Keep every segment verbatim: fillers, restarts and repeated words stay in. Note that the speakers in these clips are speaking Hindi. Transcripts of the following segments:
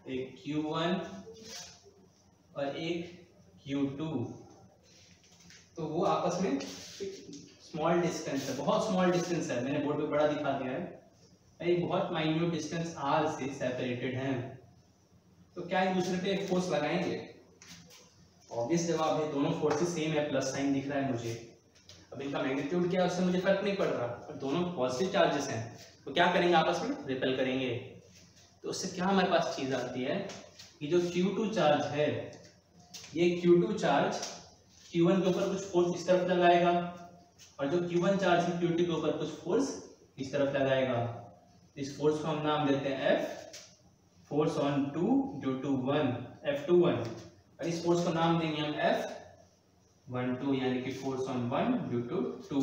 एक क्यू वन और एक क्यू टू। तो वो आपस में स्मॉल डिस्टेंस है, बहुत स्मॉल डिस्टेंस है, मैंने बोर्ड पे बड़ा दिखा दिया है, एक बहुत माइन्यूट डिस्टेंस आर से सेपरेटेड है। तो क्या एक दूसरे पे फोर्स लगाएंगे? ऑब्वियस जवाब है, दोनों फोर्सेस सेम है, प्लस साइन दिख रहा है मुझे। अब इनका मैग्नीट्यूड क्या है उससे मुझे फर्क नहीं पड़ रहा, पर दोनों पॉजिटिव चार्जेस हैं, तो क्या करेंगे आपस में? रिपेल करेंगे। तो उससे क्या हमारे पास चीज आती है कि जो क्यू टू चार्ज है, ये Q two charge Q one के ऊपर कुछ फोर्स इस तरफ लगाएगा, और जो क्यू वन चार्ज है क्यू टू के ऊपर कुछ फोर्स इस तरफ लगाएगा। इस फोर्स को हम नाम देते हैं F, force on two due to one, F two one, और इस फोर्स को नाम देंगे हम एफ वन टू, यानी कि force on one due to two.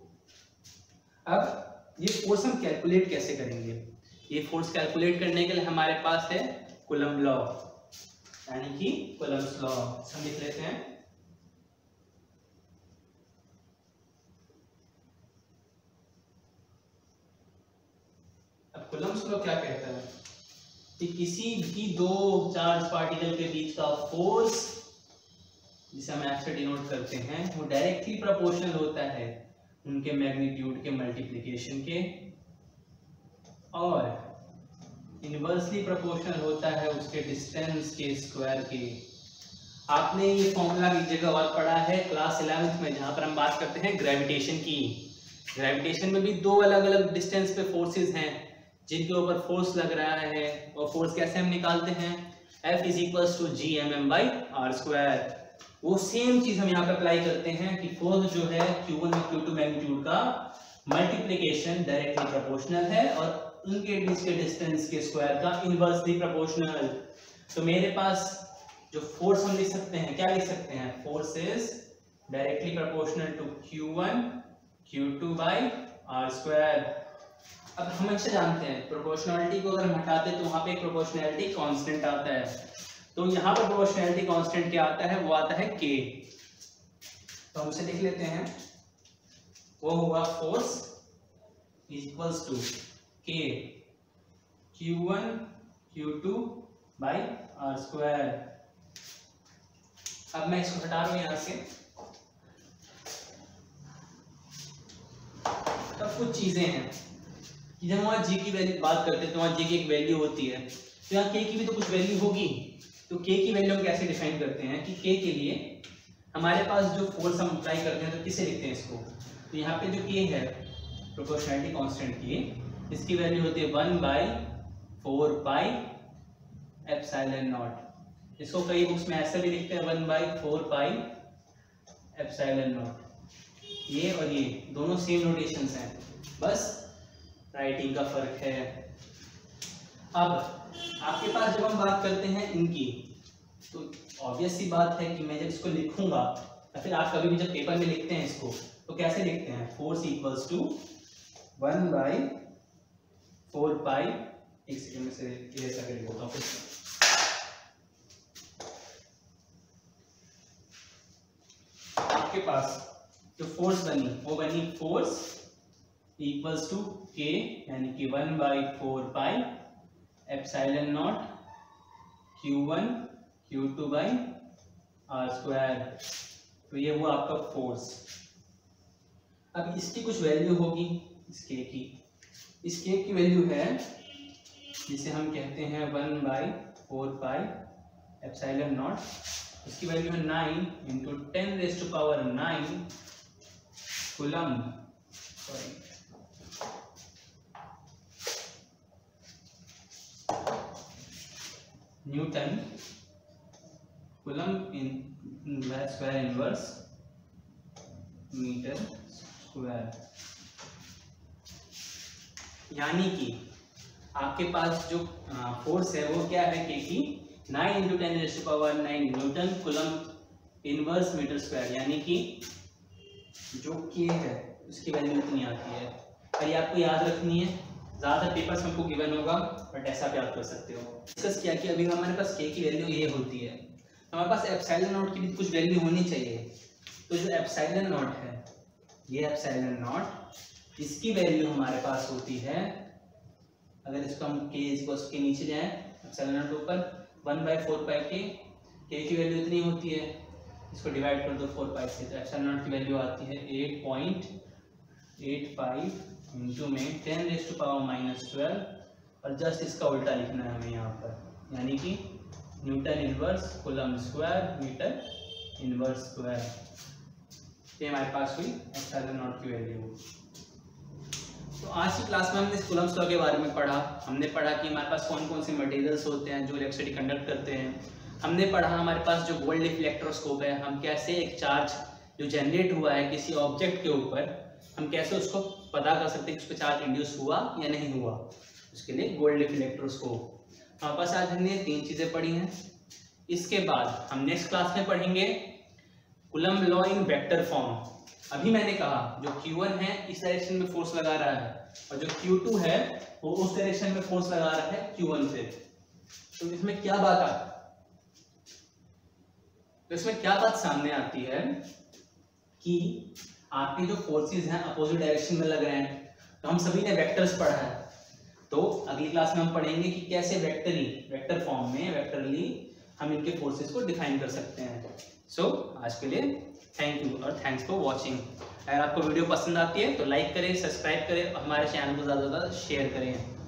अब ये फोर्स हम कैलकुलेट कैसे करेंगे? ये फोर्स कैलकुलेट करने के लिए हमारे पास है कूलम्ब लॉ, यानी कि कूलम्ब्स लॉ। हम लिख लेते हैं, अब कूलम्ब्स लॉ क्या कहता है कि किसी भी दो चार्ज पार्टिकल के बीच का फोर्स, जिसे हम एफ से डिनोट करते हैं, वो डायरेक्टली प्रोपोर्शनल होता है उनके मैग्नीट्यूड के मल्टीप्लिकेशन के, और इनवर्सली प्रोपोर्शनल होता है उसके डिस्टेंस के स्क्वायर के। आपने ये फॉर्मूला एक जगह और पढ़ा है क्लास इलेवेंथ में, जहां पर हम बात करते हैं ग्रेविटेशन की। ग्रेविटेशन में भी दो अलग अलग डिस्टेंस पे फोर्सेस हैं जिनके ऊपर फोर्स लग रहा है, और फोर्स कैसे हम निकालते हैं? F is equals to G M M by R square. वो सेम चीज हम यहाँ पे अप्लाई करते हैं कि फोर्स जो है क्यू वन और क्यू टू मैग्नीट्यूड का मल्टीप्लिकेशन डायरेक्टली प्रोपोर्शनल है, और उनके बीच के डिस्टेंस के स्क्वायर का इनवर्सली प्रोपोर्शनल। तो मेरे पास जो फोर्स हम लिख सकते हैं, क्या लिख सकते हैं? Force is directly proportional to Q one Q two by R square. अब हम अच्छा जानते हैं प्रोपोर्शनलिटी को अगर हम हटाते हैं तो वहां पे एक प्रोपोर्शनलिटी कांस्टेंट आता है, तो यहाँ पर प्रोपोर्शनलिटी कांस्टेंट क्या आता है? वो आता है k। तो हम उसे लिख लेते हैं, वो होगा force equals to k Q one Q two by R square. अब मैं इसको हटा रहा हूं यहां से। तब कुछ चीजें हैं कि जब वहां g की वैल्यू बात करते हैं तो वहां g की एक वैल्यू होती है, तो यहाँ k की भी तो कुछ वैल्यू होगी। तो k की वैल्यू हम कैसे डिफाइन करते हैं कि k के लिए हमारे पास जो फोर्स हम अप्लाई करते हैं तो किसे लिखते हैं इसको? तो यहाँ पे जो k है प्रोपोर्शनलिटी कांस्टेंट की, इसकी वैल्यू होती है one by four pi epsilon naught. इसको कई बुक्स में ऐसे भी लिखते हैं one by four pi epsilon naught. ये और ये दोनों सेम नोटेशंस हैं, बस राइटिंग का फर्क है। अब आपके पास जब हम बात करते हैं इनकी, तो ऑब्वियस सी बात है कि मैं जब इसको लिखूंगा, या फिर आप कभी भी जब पेपर में लिखते हैं इसको, तो कैसे लिखते हैं? Force equals to one by four pi, एक सेकंड में से इरेज करके लिखता हूं। आपके पास जो फोर्स बनी वो बनी फोर्स इक्वल्स टू के, यानी कि one by four pi epsilon naught Q one Q two by R square. तो ये हुआ आपका फोर्स। अब इसकी कुछ वैल्यू होगी, इस के की, इस के की वैल्यू है जिसे हम कहते हैं one by four pi epsilon naught. इसकी वैल्यू है nine into ten raise to power nine coulomb, sorry newton coulomb in square inverse metre square. यानी कि आपके पास जो फोर्स है वो क्या है के की nine into ten raise to power nine newton coulomb inverse metre square, यानी कि जो के है उसकी वैल्यू इतनी आती है। और ये आपको याद रखनी है, ज़्यादा पेपर्स हमको गिवन होगा बट ऐसा भी आप कर सकते हो। डिस्कस किया कि अभी हमारे पास के की वैल्यू ये होती है, हमारे पास एप्सिलॉन नॉट की भी कुछ वैल्यू होनी चाहिए। तो जो एप्सिलॉन नॉट है, ये एप्सिलॉन नॉट, इसकी वैल्यू हमारे पास होती है, अगर इसको हम के के नीचे जाएं एप्सिलॉन नॉट ऊपर वन बाई फोर पाई के, के की वैल्यू इतनी होती है, इसको डिवाइड कर दो फोर पाई से, तो एप्सिलॉन नॉट की वैल्यू आती है eight point eight five into में ten raise to power minus twelve, और जस्ट इसका उल्टा लिखना है हमें यहाँ पर, यानी कि newton inverse coulomb square metre inverse square. ये हमारे पास हुई एप्सिलॉन नॉट की वैल्यू। तो आज की क्लास में हमने कूलम्स लॉ के बारे में पढ़ा। हमने पढ़ा कि हमारे पास कौन कौन से मटेरियल्स होते हैं जो इलेक्ट्रिसिटी कंडक्ट करते हैं। हमने पढ़ा हमारे पास जो गोल्ड लीफ इलेक्ट्रोस्कोप है, हम कैसे एक चार्ज जो जनरेट हुआ है किसी ऑब्जेक्ट के ऊपर, हम कैसे उसको पता कर सकते हैं कि उस पर चार्ज इंड्यूस हुआ या नहीं हुआ, उसके लिए गोल्ड लीफ इलेक्ट्रोस्कोप। हमारे पास आज हमने तीन चीज़ें पढ़ी हैं। इसके बाद हम नेक्स्ट क्लास में पढ़ेंगे coulomb law in vector form. अभी मैंने कहा जो क्यू वन है इस डायरेक्शन में फोर्स लगा रहा है, और जो क्यू टू है वो उस डायरेक्शन में फोर्स लगा रहा है क्यू वन से। तो इसमें क्या बात आती तो इसमें क्या बात सामने आती है कि आपके जो फोर्सेस हैं अपोजिट डायरेक्शन में लग रहे हैं। तो हम सभी ने वेक्टर्स पढ़ा है, तो अगली क्लास में हम पढ़ेंगे कि कैसे वेक्टरी वेक्टर फॉर्म में वेक्टरली हम इनके फोर्सेस को डिफाइन कर सकते हैं। सो so, आज के लिए थैंक यू और थैंक्स फॉर वॉचिंग। अगर आपको वीडियो पसंद आती है तो लाइक करें, सब्सक्राइब करें और हमारे चैनल को ज़्यादा से ज़्यादा शेयर करें।